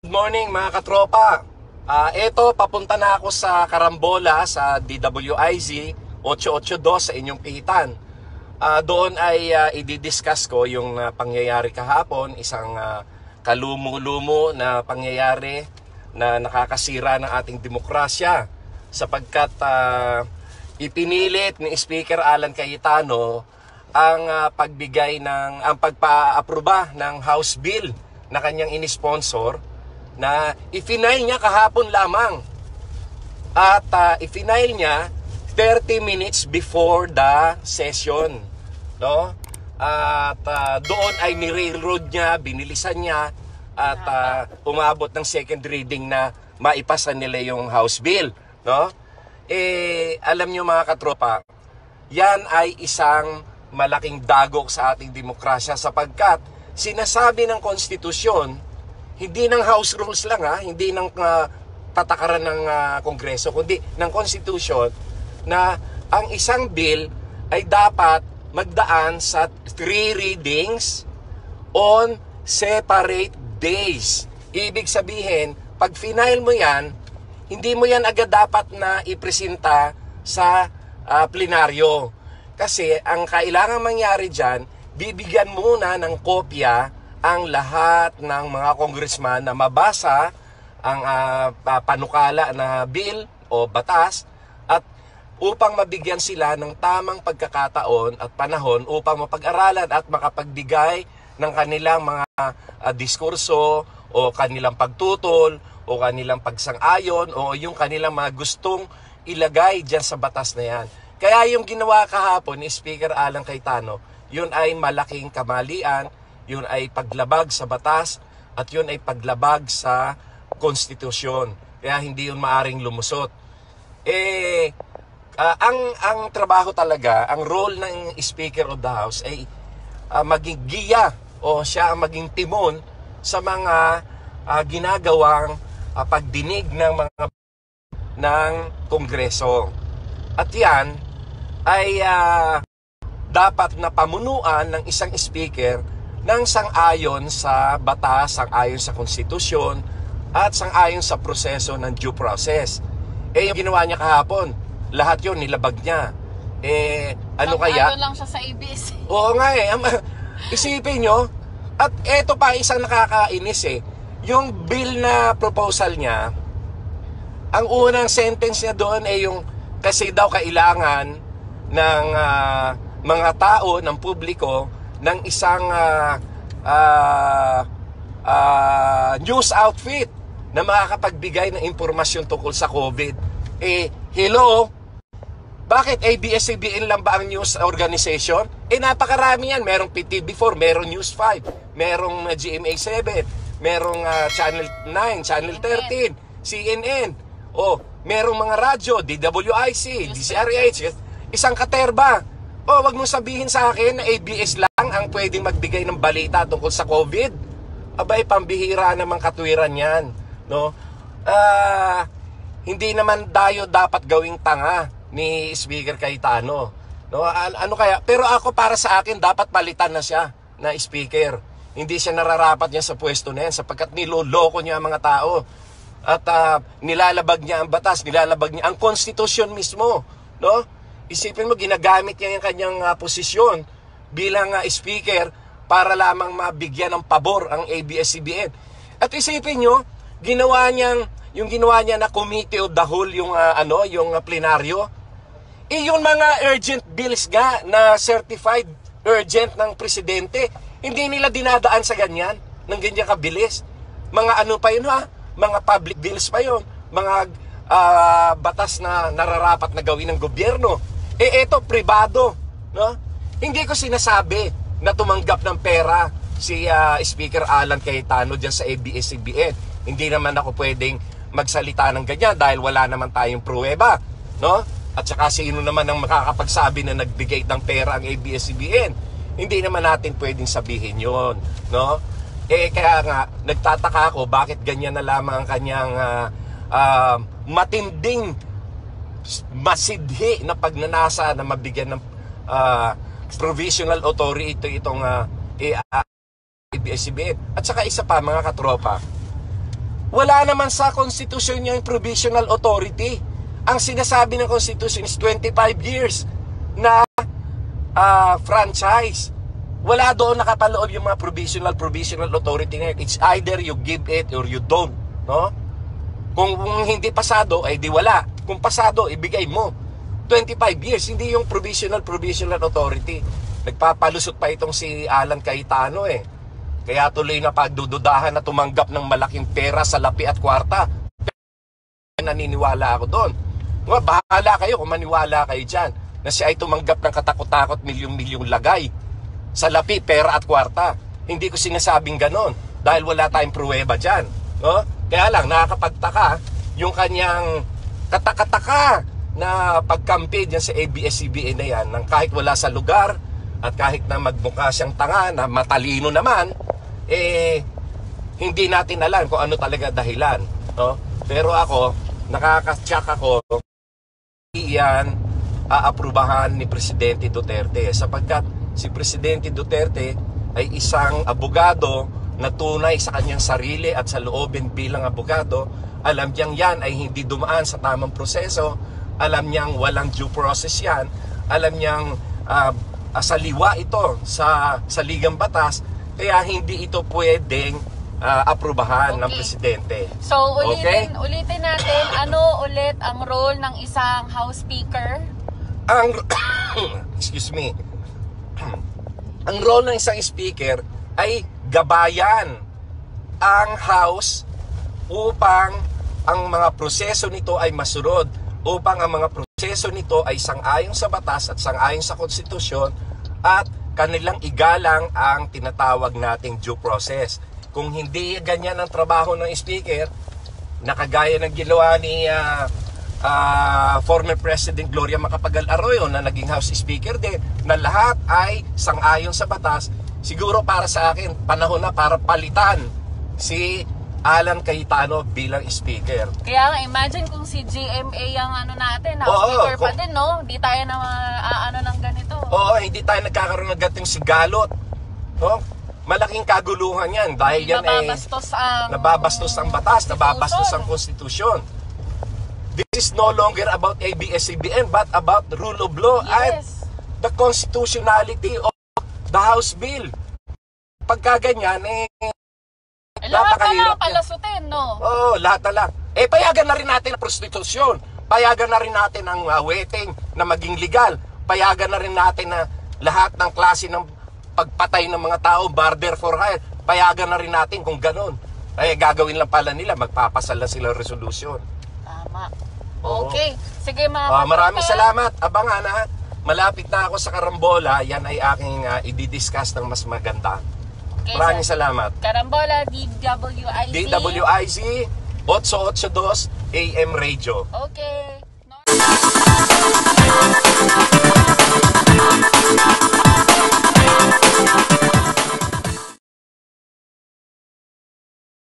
Good morning mga katropa. Eto, papunta na ako sa Carambola sa DWIZ 882 sa inyong pihitan. Doon ay i-discuss ko yung pangyayari kahapon, isang kalumo-lumo na pangyayari na nakakasira ng ating demokrasya sapagkat ipinilit ni Speaker Alan Cayetano ang pagpa-aproba ng House Bill na kanyang inisponsor na i-file niya kahapon lamang. At i-file niya 30 minutes before the session, no? At doon ay ni-railroad niya, binilisan niya at umabot ng second reading na maipasa nila yung House Bill, no? Alam niyo mga katropa, yan ay isang malaking dagok sa ating demokrasya sapagkat sinasabi ng konstitusyon, hindi ng House Rules lang hindi ng patakaran ng Kongreso, kundi ng Constitution na ang isang bill ay dapat magdaan sa 3 readings on separate days. Ibig sabihin, pag final mo yan, hindi mo yan agad dapat na ipresenta sa plenaryo. Kasi ang kailangan mangyari dyan, bibigyan muna ng kopya ang lahat ng mga congressman na mabasa ang panukala na bill o batas at upang mabigyan sila ng tamang pagkakataon at panahon upang mapag-aralan at makapagbigay ng kanilang mga diskurso o kanilang pagtutol o kanilang pagsang-ayon o yung kanilang mga gustong ilagay dyan sa batas na yan. Kaya yung ginawa kahapon ni Speaker Alan Cayetano, yun ay malaking kamalian, yun ay paglabag sa batas at yun ay paglabag sa konstitusyon. Kaya hindi yun maaring lumusot. Ang trabaho talaga, ang role ng Speaker of the House ay maging giya o siya ang maging timon sa mga ginagawang pagdinig ng Kongreso. At yan ay dapat na pamunuan ng isang speaker ng sang-ayon sa batas, sang-ayon sa konstitusyon, at sang-ayon sa proseso ng due process. Yung ginawa niya kahapon, lahat yun nilabag niya. Ano kaya? Ano lang siya sa ABS. Oo nga isipin nyo, at eto pa isang nakakainis yung bill na proposal niya, ang unang sentence niya doon ay yung kasi daw kailangan ng mga tao, ng publiko, ng isang news outfit na makakapagbigay ng impormasyon tungkol sa COVID. Hello? Bakit ABS-CBN lang ba ang news organization? Napakarami yan. Merong PTV4, merong News 5, merong GMA7, merong Channel 9, Channel 13, CNN. Merong mga radyo, DWIC, DCRH, isang katerba. Wag mong sabihin sa akin na ABS lang ang pwedeng magbigay ng balita tungkol sa COVID. Abay, pambihira naman katwiran yan, no? Hindi naman tayo dapat gawing tanga ni Speaker Cayetano, no? Ano kaya? Pero ako, para sa akin, dapat palitan na siya na speaker. Hindi siya nararapat niya sa pwesto na yan sapagkat niloloko niya ang mga tao. At nilalabag niya ang batas, nilalabag niya ang konstitusyon mismo, no? Isipin mo, ginagamit niya yung kanyang posisyon bilang speaker para lamang mabigyan ng pabor ang ABS-CBN. At isipin nyo, ginawa niya na committee of the whole yung plenaryo. Yung mga urgent bills na certified urgent ng presidente, hindi nila dinadaan sa ganyan, ng ganyan kabilis. Mga ano pa yun mga public bills pa yun, mga batas na nararapat na gawin ng gobyerno. Eto, pribado, no? Hindi ko sinasabi na tumanggap ng pera si Speaker Alan Cayetano dyan sa ABS-CBN. Hindi naman ako pwedeng magsalita ng ganyan dahil wala naman tayong pruweba, no? At saka sino naman ang makakapagsabi na nagbigay ng pera ang ABS-CBN? Hindi naman natin pwedeng sabihin yon, no? Kaya nga, nagtataka ako bakit ganyan na lamang ang kanyang matinding masidhi na pagnanasa na mabigyan ng provisional authority itong ABS-CBN. At saka isa pa mga katropa, Wala naman sa Constitution yung provisional authority. Ang sinasabi ng Constitution is 25 years na franchise. Wala doon nakapaloob yung mga provisional authority na yun. It's either you give it or you don't, no? Kung hindi pasado, ay di wala. Kung pasado, ibigay mo. 25 years, hindi yung provisional authority. Nagpapalusot pa itong si Alan Cayetano eh. Kaya tuloy na pagdududahan na tumanggap ng malaking pera sa lapi at kwarta. Naniniwala ako doon. Bahala kayo kung maniwala kayo dyan na siya ay tumanggap ng katakot-takot milyong-milyong lagay sa lapi, pera at kwarta. Hindi ko sinasabing ganon dahil wala tayong pruweba dyan, no? Kaya lang, nakakapagtaka yung kanyang katakataka na pagkampi dyan sa ABS-CBN na yan, nang kahit wala sa lugar at kahit na magmukha siyang tanga na matalino naman, hindi natin alam kung ano talaga dahilan, no? Pero ako, nakaka-check ako, iyan aaprubahan ni Presidente Duterte sapagkat si Presidente Duterte ay isang abogado na tunay sa kanyang sarili at sa loobin bilang abogado. Alam niyang yan ay hindi dumaan sa tamang proseso, alam niyang walang due process yan, alam niyang saliwa ito sa ligang batas, kaya hindi ito pwedeng aprubahan ng Presidente. So ulitin natin, ano ulit ang role ng isang House Speaker? Excuse me. Ang role ng isang speaker ay gabayan ang House upang ang mga proseso nito ay masunod, upang ang mga proseso nito ay sang-ayon sa batas at sang-ayon sa konstitusyon at kanilang igalang ang tinatawag nating due process. Kung hindi ganyan ang trabaho ng speaker, nakagaya ng ginawa ni former President Gloria Macapagal Arroyo na naging House Speaker din, na lahat ay sang-ayon sa batas, siguro para sa akin, panahon na para palitan si Alan Cayetano bilang Speaker. Kaya nga, imagine kung si GMA ang natin, House Speaker pa din, no? Hindi tayo na ng ganito. Oo, hindi tayo nagkakaroon ng ganitong sigalot. No? Malaking kaguluhan yan dahil yan nababastos ang batas, nababastos ang konstitusyon. This is no longer about ABS-CBN but about the rule of law and the constitutionality of the House Bill. Pagka ganyan, lahat na lang palasutin, no? Oo, lahat na lang. Payagan na rin natin ang prostitusyon. Payagan na rin natin ang wetting na maging legal. Payagan na rin natin na lahat ng klase ng pagpatay ng mga tao, murder for hire. Payagan na rin natin kung ganun. Gagawin lang pala nila, magpapasal lang sila resolution. Tama. Okay. Sige, mga maraming salamat. Abangan ha. Malapit na ako sa Carambola. Yan ay aking i-discuss ng mas maganda. Okay, maraming salamat. Carambola, DWIZ. DWIZ 882 AM Radio. Okay.